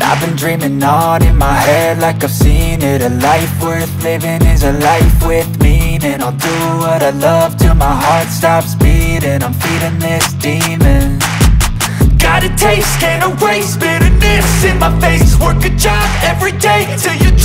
I've been dreaming on in my head like I've seen it. A life worth living is a life with meaning. I'll do what I love till my heart stops beating. I'm feeding this demon. Got a taste, can't erase bitterness in my face. Work a job every day till you